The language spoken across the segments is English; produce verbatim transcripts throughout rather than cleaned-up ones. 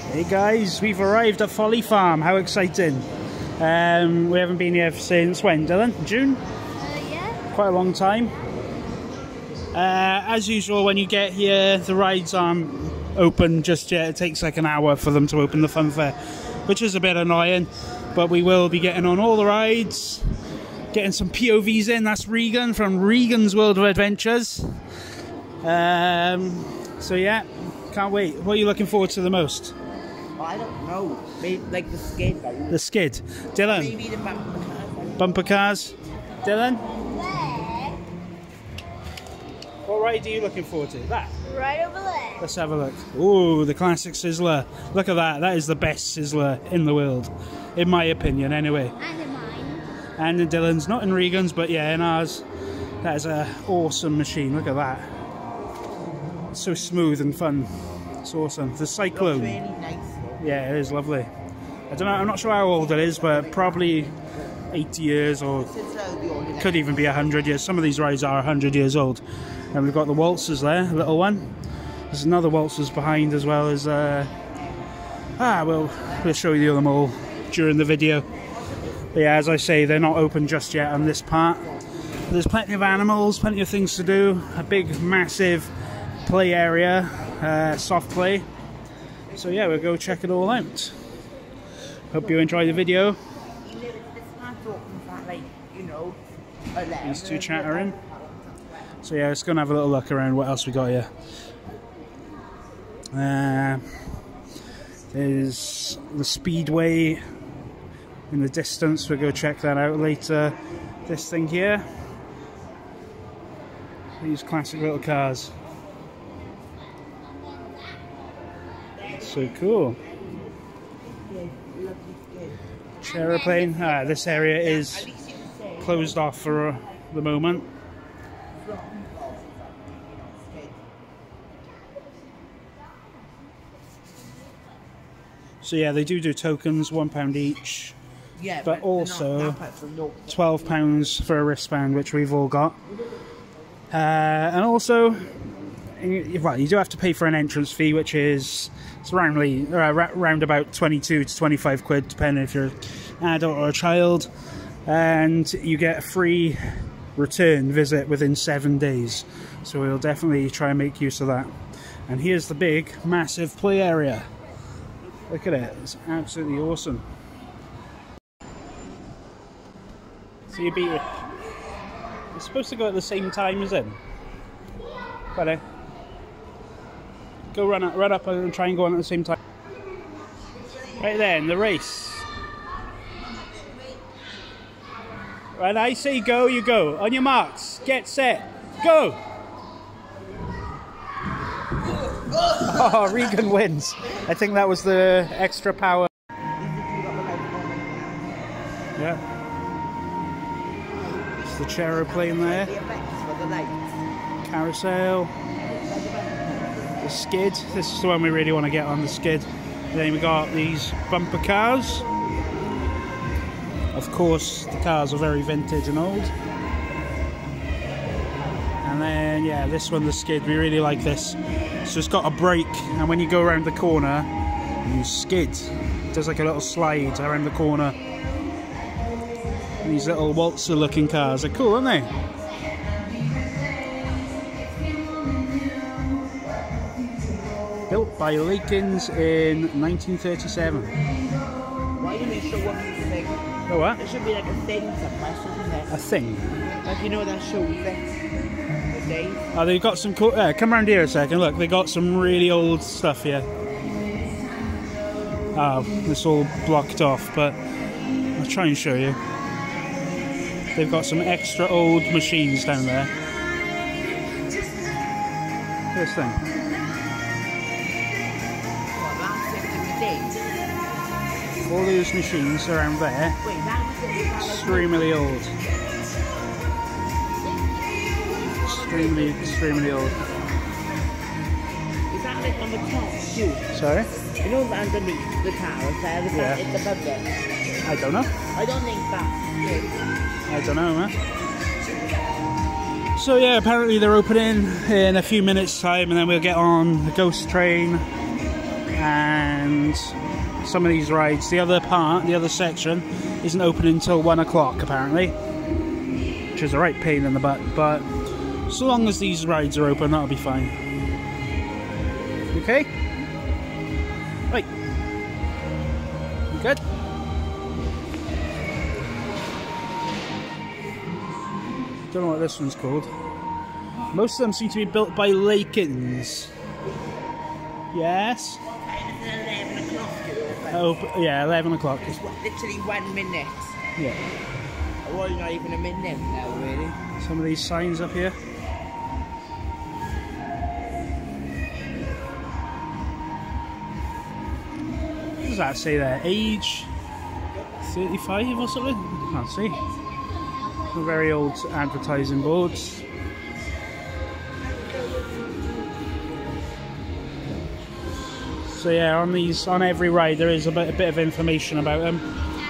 Hey guys, we've arrived at Folly Farm. How exciting. Um, we haven't been here since when, Dylan? June? Uh, yeah. Quite a long time. Uh, as usual, when you get here, the rides aren't open just yet. It takes like an hour for them to open the fun fair, which is a bit annoying. But we will be getting on all the rides, getting some P O Vs in. That's Regan from Regan's World of Adventures. Um, so yeah, can't wait. What are you looking forward to the most? I don't know. Maybe like the skid. Like, the skid. Dylan? maybe the bumper cars. Bumper cars. Dylan? What ride are you looking forward to? That? Right over there. Let's have a look. Ooh, the classic Sizzler. Look at that. That is the best Sizzler in the world. In my opinion, anyway. And in mine. And in Dylan's. Not in Regan's, but yeah, in ours. That is an awesome machine. Look at that. It's so smooth and fun. It's awesome. The Cyclone. It's really nice. Yeah, it is lovely. I don't know, I'm not sure how old it is, but probably eighty years or could even be one hundred years. Some of these rides are one hundred years old. And we've got the waltzers there, a little one. There's another waltzers behind as well as... Uh, ah, well, we'll show you them all during the video. But yeah, as I say, they're not open just yet on this part. There's plenty of animals, plenty of things to do. A big, massive play area, uh, soft play. So yeah, we'll go check it all out. Hope you enjoy the video. These two chattering. So yeah, let's go and have a little look around what else we got here. Uh, there's the Speedway in the distance. We'll go check that out later. This thing here. These classic little cars. So cool. Aeroplane. Ah, this area is closed off for uh, the moment. So yeah, they do do tokens, one pound each. Yeah, but, but also not, twelve pounds for a wristband, which we've all got. Uh, and also, well, you do have to pay for an entrance fee, which is it's roundly uh, round about twenty-two to twenty-five quid, depending if you're an adult or a child, and you get a free return visit within seven days. So we'll definitely try and make use of that. And here's the big, massive play area. Look at it; it's absolutely awesome. So you beat it. It's supposed to go at the same time as him. But go run up, run up and try and go on at the same time. Right then, the race. When I say go, you go. On your marks, get set, go! Oh, Regan wins. I think that was the extra power. Yeah. It's the Aeroplane there. Carousel. The skid. This is the one we really want to get on, the skid. And then we got these bumper cars. Of course, the cars are very vintage and old. And then, yeah, this one, the skid, we really like this. So it's got a brake, and when you go around the corner, you skid. It does like a little slide around the corner. And these little waltzer looking cars are cool, aren't they? Built by Lakins in nineteen thirty-seven. Why don't they show up the thing? Oh, what? There should be like a thing somewhere, shouldn't there? A thing? Like, you know that show thing? The day? Oh, they've got some cool... Uh, come around here a second. Look, they got some really old stuff here. Oh, it's all blocked off, but I'll try and show you. They've got some extra old machines down there. This thing. All those machines around there, extremely old. Extremely, extremely old. Is that like on the top too? Sorry? You know underneath the carousel, is that in the budget? I don't know. I don't think that's it. I don't know, man. So yeah, apparently they're opening in a few minutes time, and then we'll get on the ghost train and and some of these rides, the other part, the other section, isn't open until one o'clock apparently, which is a right pain in the butt, but so long as these rides are open, that'll be fine. Okay? Right. You good? Don't know what this one's called. Most of them seem to be built by Lakins. Yes? eleven o'clock. Oh, yeah, eleven o'clock. It's literally one minute. Yeah. Well, not even a minute now, really. Some of these signs up here. What does that say there? Age thirty-five or something? I can't see. A very old advertising boards. So yeah, on these, on every ride, there is a bit, a bit of information about them.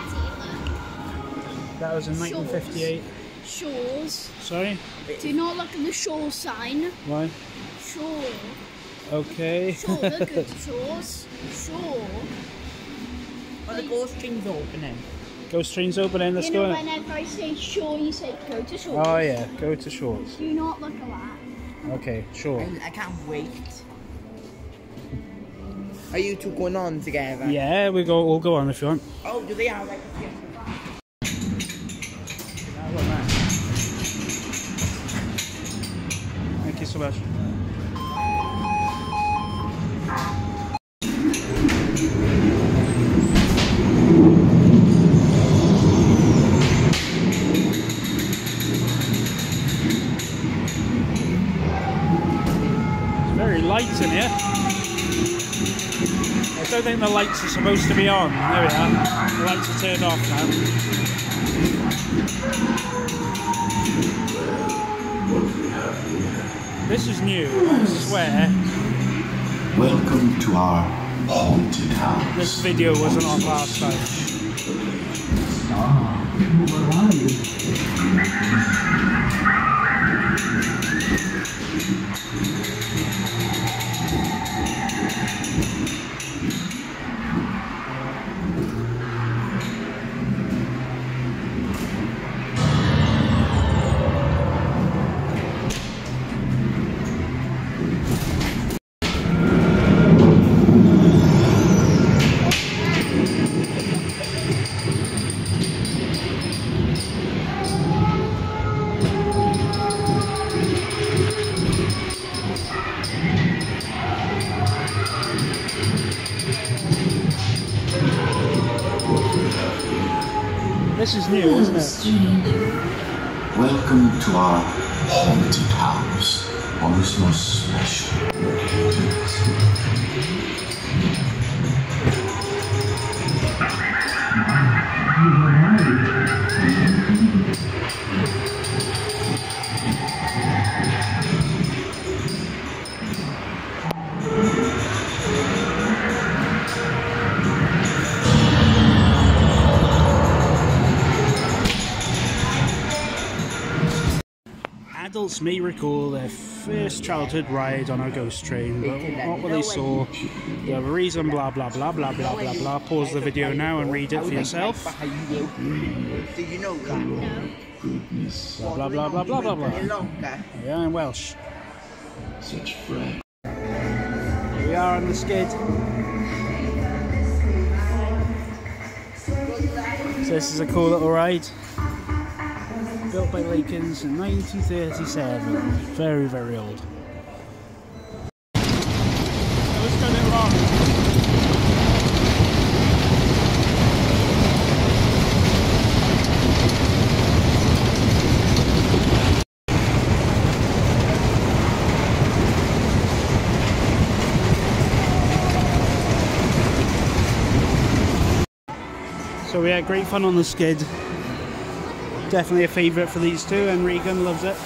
That was in nineteen fifty-eight. Shores. Sorry? Do you not look at the shore sign? Why? Shore. Okay. Shore, look at the shores. Shore. Oh, the ghost train's opening. Ghost train's opening, let's you go know, in. whenever I say shore, you say go to shore. Oh yeah, go to shorts. Do not look at that. Okay, sure. I, I can't wait. Are you two going on together? Yeah, we go. We'll go on if you want. Oh, do they have like a theatre? Thank you so much. It's very light in here. I don't think the lights are supposed to be on. There we are. The lights are turned off now. This is new, I swear. Welcome to our haunted house. This video wasn't on last time. Ah, you arrived. This is new, isn't it? Welcome to our haunted house on this most special Adults may recall their first childhood ride on a ghost train, but not what they saw. You have a reason, blah blah blah blah blah blah blah. Pause the video now and read it for yourself. Did you know that? goodness. Blah blah blah blah blah blah blah. Yeah, in Welsh. Such fresh. Here we are on the skid. So this is a cool little ride. Built by Lakins in nineteen thirty-seven. Very, very old. Let's turn it around. So we had great fun on the skid. Definitely a favourite for these two, and Regan loves it.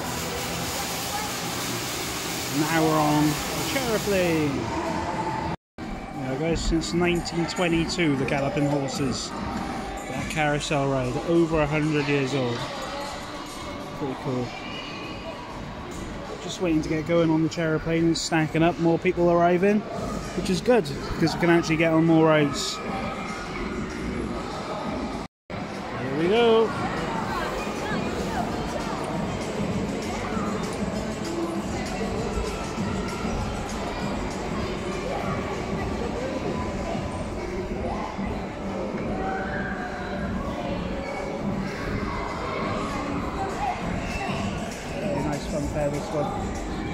Now we're on the Cherryplane. Yeah, guys, since nineteen twenty-two, the Galloping Horses. That carousel ride, over a hundred years old. Pretty cool. Just waiting to get going on the Cherryplane and stacking up, more people arriving. which is good because we can actually get on more rides. Here we go. Very nice fun fair, this one.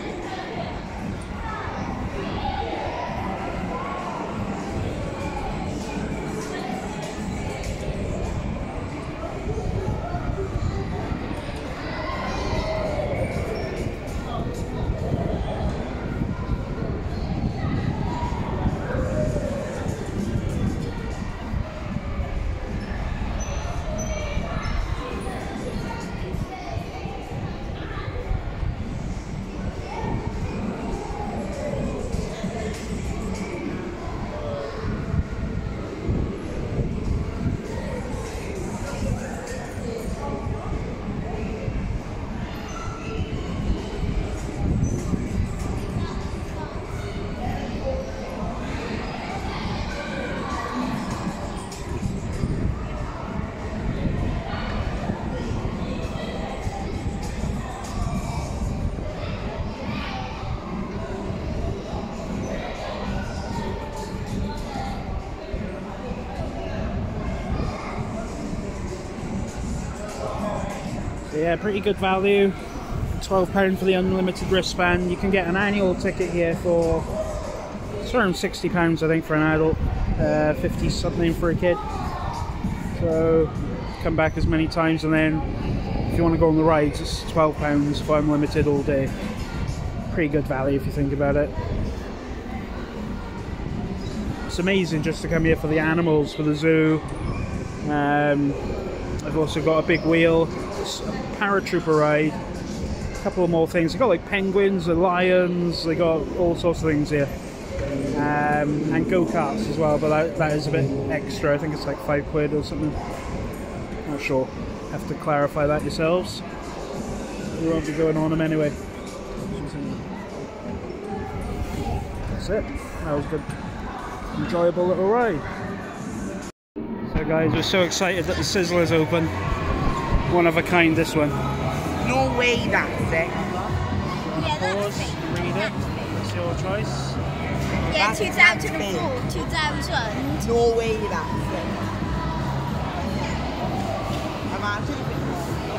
Yeah, pretty good value. twelve pounds for the unlimited wristband. You can get an annual ticket here for it's around sixty pounds, I think, for an adult, uh, fifty something for a kid. So come back as many times, and then if you want to go on the rides, it's twelve pounds for unlimited all day. Pretty good value if you think about it. It's amazing just to come here for the animals, for the zoo. Um, I've also got a big wheel, it's a paratrooper ride, a couple of more things. They've got like penguins and lions, they got all sorts of things here. Um, and go-karts as well, but that, that is a bit extra. I think it's like five quid or something. Not sure. Have to clarify that yourselves. We won't be going on them anyway. That's it. That was a good, enjoyable little ride. So guys, we're so excited that the Sizzler's open. One of a kind, this one. No way that's it. Yeah, Pause, that's me. read it. It's your choice. Yeah, That's- two that's thousand me. four, two thousand. No way that's it. Imagine if it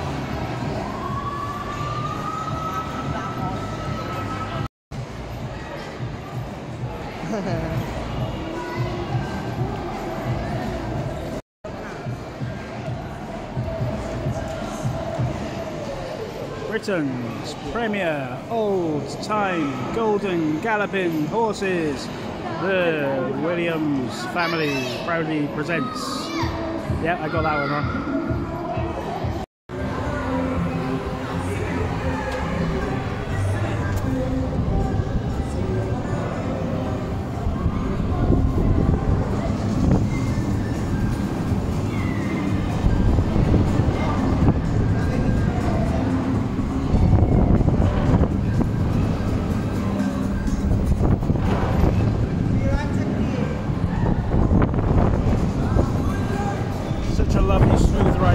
Britain's premier old-time golden galloping horses, the Williams family proudly presents. Yeah, I got that one wrong. Such a lovely smooth ride.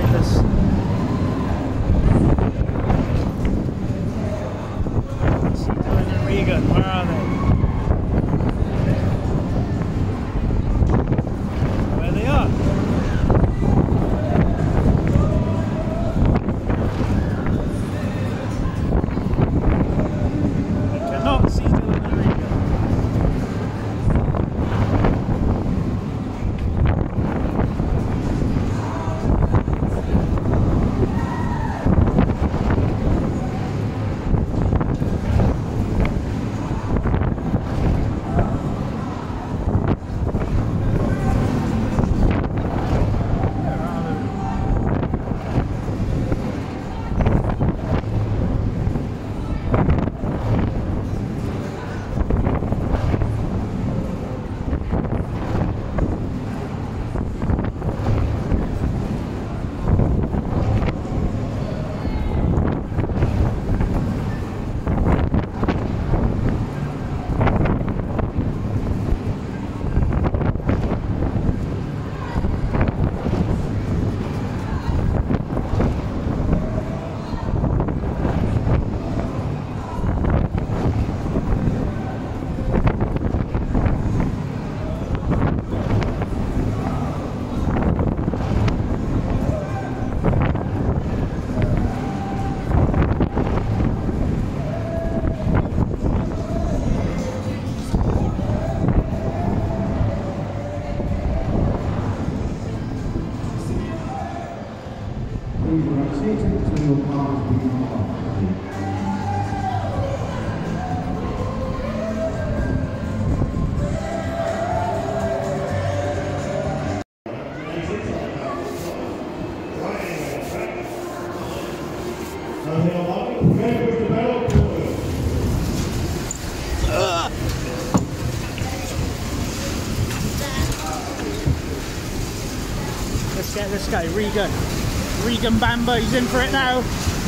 Get this guy, Regan. Regan Bamba, he's in for it now.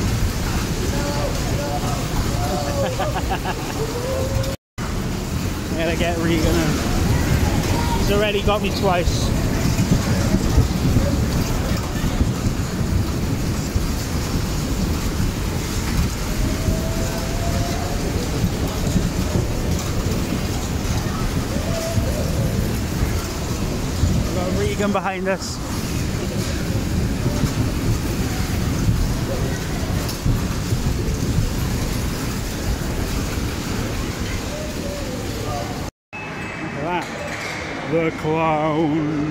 Gotta get Regan in. He's already got me twice. We've got Regan behind us. The clown.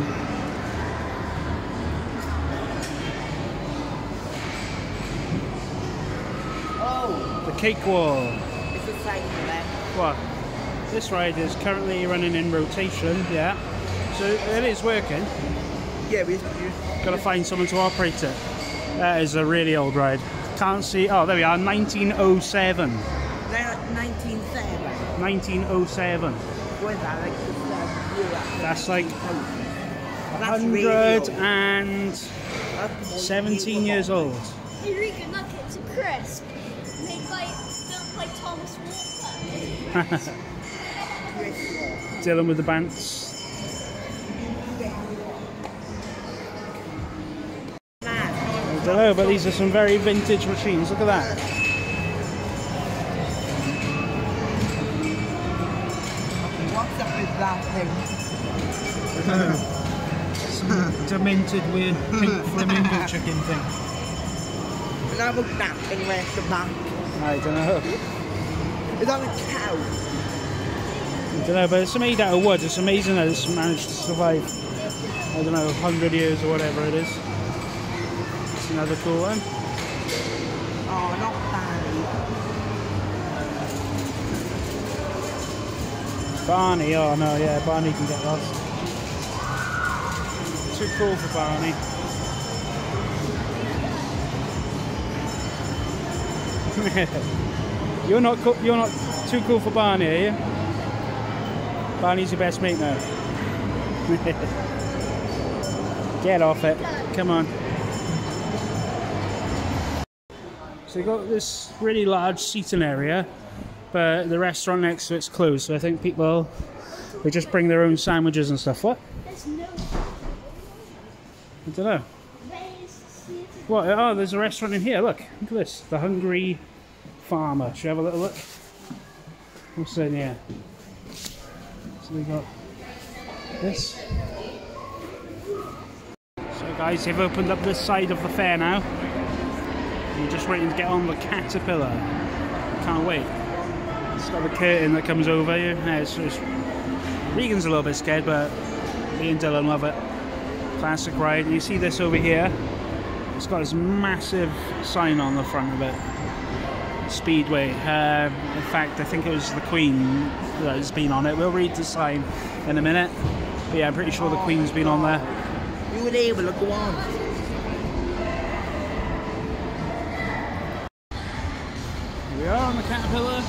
Oh, The cake wall. it's a sign for that. What? This ride is currently running in rotation, yeah. So it is working. Yeah, we Gotta find someone to operate it. That is a really old ride. Can't see. Oh, there we are. nineteen oh seven. nineteen seven. nineteen oh seven. What is that? Like this, uh, year after That's like That's really one hundred old. and That's seventeen years old. Eureka Nuggets and crisp, made by built by Thomas Walker. Dylan with the bants. I don't know, but these are some very vintage machines. Look at that. What's up with that thing? Some demented weird pink flamingo chicken thing. And I look that thing where's the back? I don't know. Is that a cow? I don't know, but it's made out of wood. It's amazing that it's managed to survive, I don't know, one hundred years or whatever it is. It's another cool one. Oh, not Barney. Barney, oh no, yeah, Barney can get lost. Too cool for Barney. You're not cool, you're not too cool for Barney, are you? Barney's your best mate now. Get off it. Come on. So you've got this really large seating area, but the restaurant next to it's closed, so I think people, they just bring their own sandwiches and stuff. What? There's no. I don't know. Where's the theatre? What? Oh, there's a restaurant in here. Look. Look at this. The Hungry Farmer. Should we have a little look? What's in here? So we got this. So guys, they've opened up this side of the fair now. We're just waiting to get on the caterpillar. Can't wait. It's got the curtain that comes over you. Yeah, it's, it's, Regan's a little bit scared, but me and Dylan love it. Classic ride. And you see this over here. It's got this massive sign on the front of it. Speedway. Uh, in fact, I think it was the Queen that has been on it. We'll read the sign in a minute. But yeah, I'm pretty sure the Queen's been on there. You were able to go on. Here we are on the caterpillar.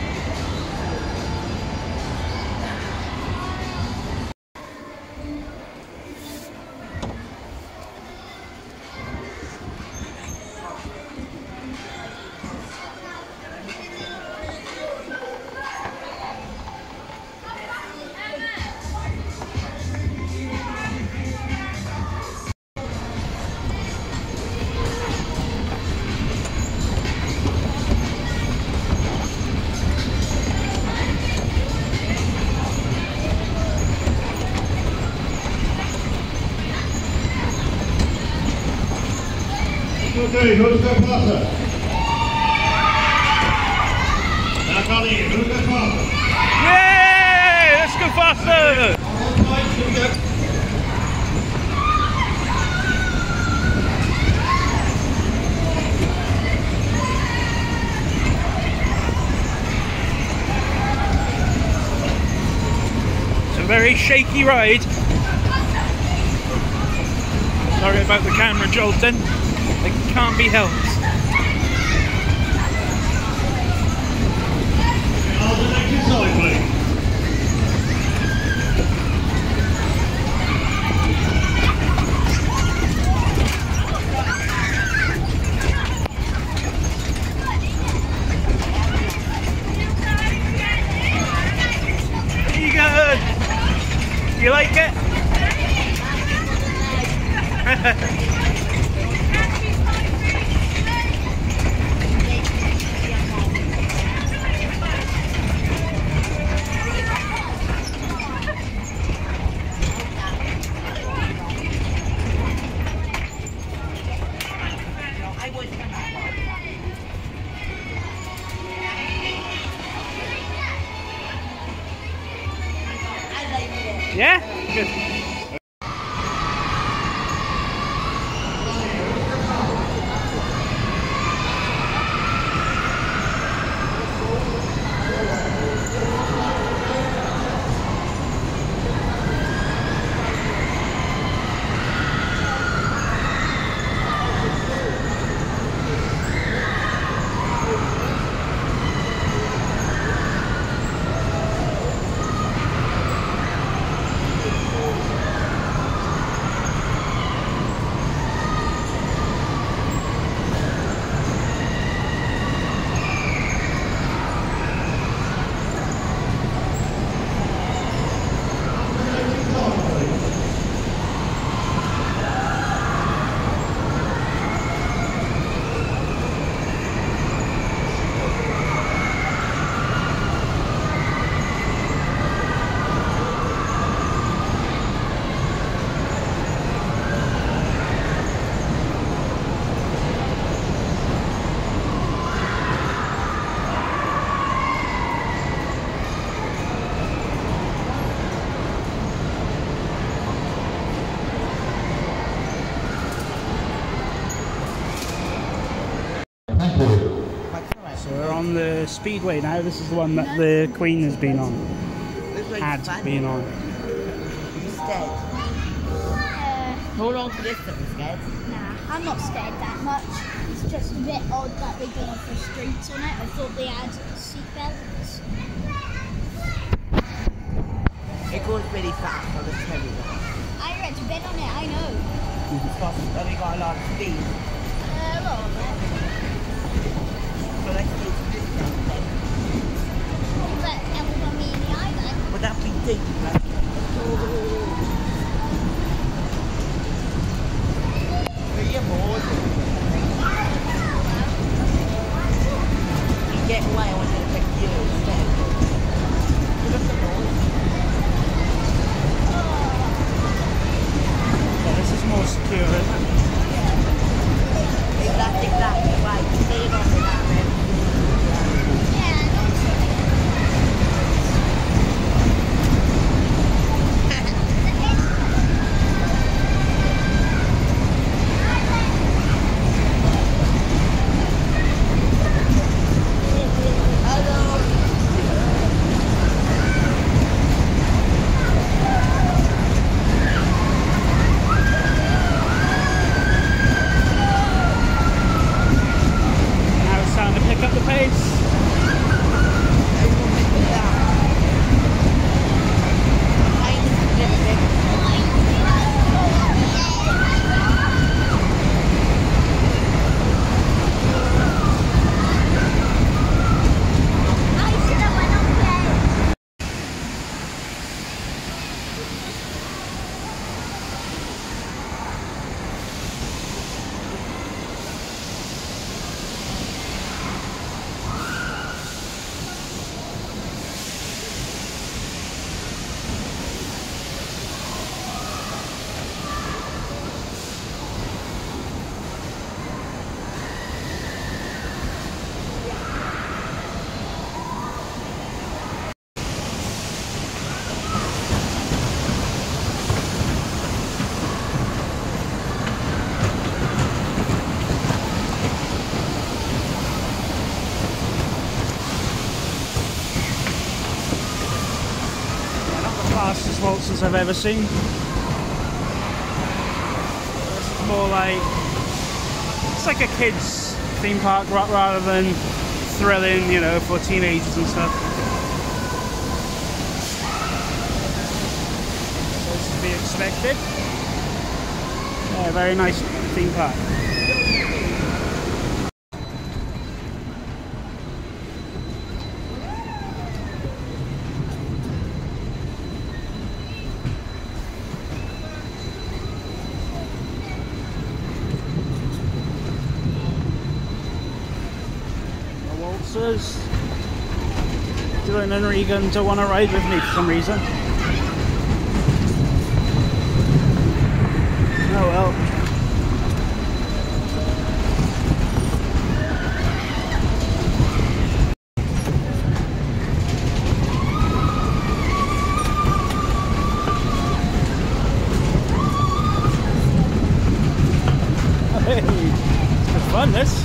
Okay, who's got faster? Now, Connie, who's got faster? Yay! Let's go faster! It's a very shaky ride. Sorry about the camera jolting. It can't be helped. Hold the neck inside, please. You like it? Yeah? Good. So we're on the speedway now. This is the one that the Queen has been on. Had been on. You scared? Uh, Hold on to this if you're scared. nah, I'm not scared that much. It's just a bit odd that they don't offer streets on it. I thought they had seatbelts. It goes really fast, I'll just tell you that. I read a bit on it, I know. It's fast, have you got a lot of speed? Uh, a little bit. So let's do this down then. But everyone me in the eye then. Would that be deep? Like, are you bored? You get away, I want to pick you instead. Look at the noise. Yeah, this is more secure, isn't it? Exactly, exactly. Right, stay on with that then. Yeah, I know it's Now it's time to pick up the pace. Fastest waltzes I've ever seen. This is more like, it's like a kids theme park ra- rather than thrilling, you know, for teenagers and stuff. So this is to be expected. Yeah, very nice theme park. waltzers. Dylan and Regan don't want to ride with me for some reason. Oh well. Hey, it's fun this.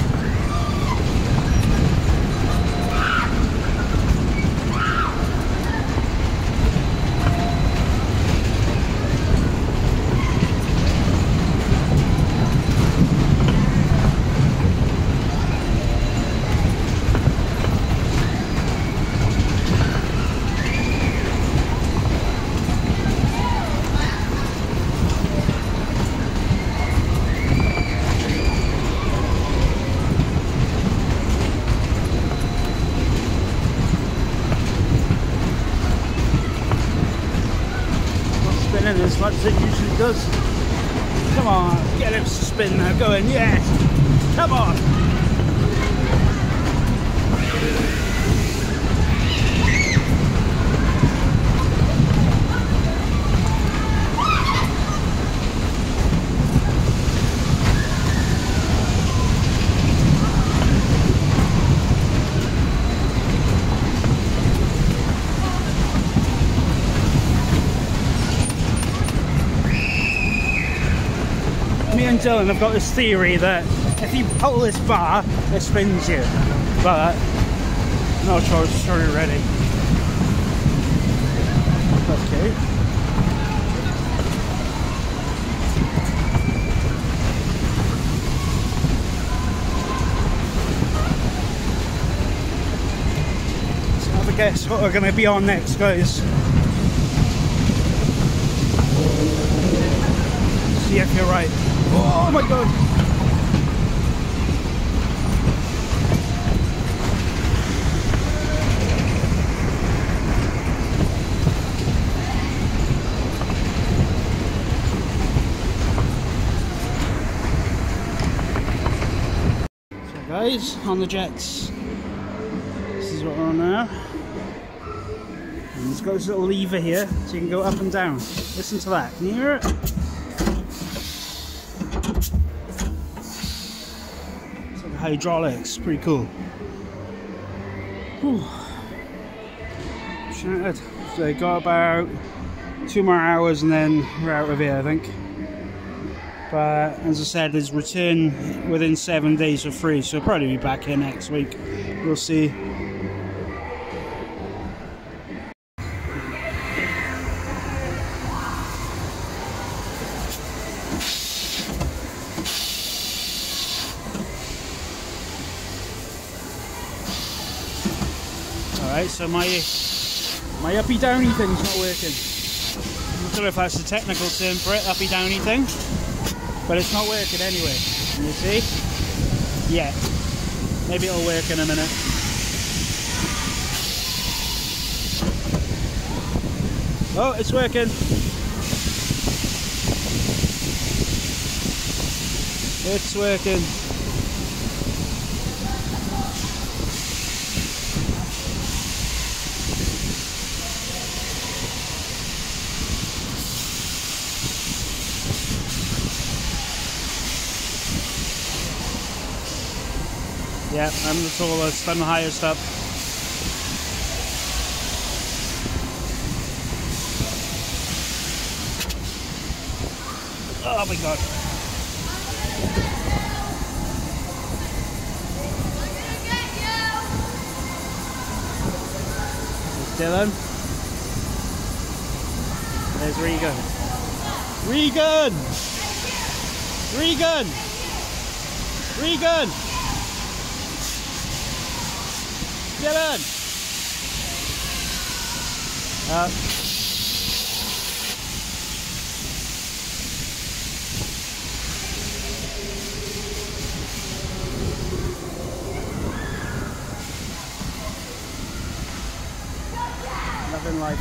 As much as it usually does. Come on, get it to spin now, going, yes! Come on! Me and Dylan have got this theory that if you pull this bar, it spins you. But I'm not sure it's sure you're ready. Okay. So have a guess what we're going to be on next, guys. See if you're right. Oh my god! So guys, on the jets. This is what we're on now. And it's got this little lever here, so you can go up and down. Listen to that, can you hear it? Hydraulics, pretty cool. Whew. Shattered. So I got about two more hours and then we're out of here, I think. But as I said, there's return within seven days for free, so I'll probably be back here next week. We'll see. Alright, so my my uppy downy thing's not working. I'm not sure if that's the technical term for it, uppy downy thing, but it's not working anyway. Can you see? Yeah. Maybe it'll work in a minute. Oh, it's working. It's working. Yeah, I'm the tallest, I'm the highest up. Oh my god. There's Dylan. There's Regan. Regan! Regan! Regan! Dylan! Uh, nothing like